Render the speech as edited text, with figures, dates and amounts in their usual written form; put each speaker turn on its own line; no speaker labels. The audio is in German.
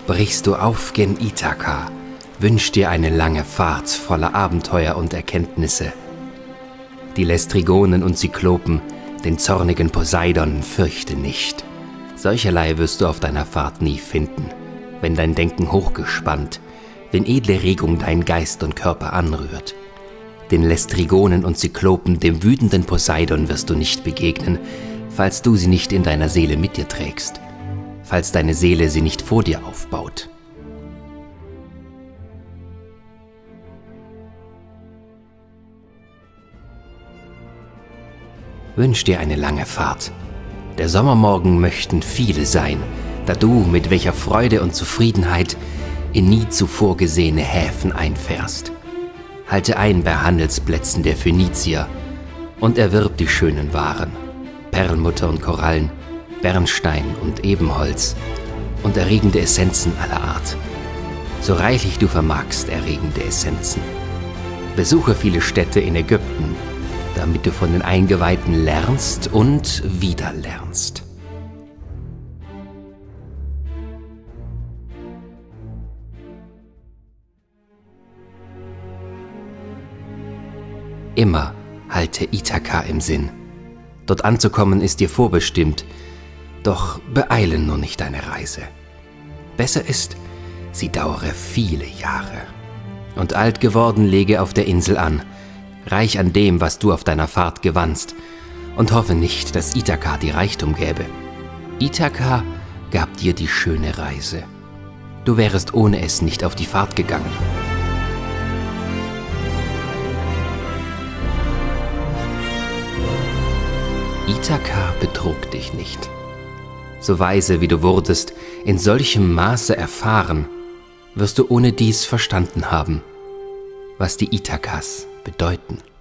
brichst du auf gen Ithaka, wünsch dir eine lange Fahrt voller Abenteuer und Erkenntnisse. Die Lästrigonen und Zyklopen, den zornigen Poseidon, fürchte nicht. Solcherlei wirst du auf deiner Fahrt nie finden, wenn dein Denken hochgespannt, wenn edle Regung dein Geist und Körper anrührt. Den Lästrigonen und Zyklopen, dem wütenden Poseidon, wirst du nicht begegnen, falls du sie nicht in deiner Seele mit dir trägst, falls deine Seele sie nicht vor dir aufbaut. Wünsch dir eine lange Fahrt. Der Sommermorgen möchten viele sein, da du mit welcher Freude und Zufriedenheit in nie zuvor gesehene Häfen einfährst. Halte ein bei Handelsplätzen der Phönizier und erwirb die schönen Waren, Perlmutter und Korallen, Bernstein und Ebenholz und erregende Essenzen aller Art. So reichlich du vermagst erregende Essenzen. Besuche viele Städte in Ägypten, damit du von den Eingeweihten lernst und wieder lernst. Immer halte Ithaka im Sinn. Dort anzukommen ist dir vorbestimmt, doch beeile nur nicht deine Reise. Besser ist, sie dauere viele Jahre. Und alt geworden lege auf der Insel an, reich an dem, was du auf deiner Fahrt gewannst, und hoffe nicht, dass Ithaka dir Reichtum gäbe. Ithaka gab dir die schöne Reise. Du wärest ohne es nicht auf die Fahrt gegangen. Ithaka betrog dich nicht. So weise wie du wurdest, in solchem Maße erfahren, wirst du ohne dies verstanden haben, was die Ithakas bedeuten.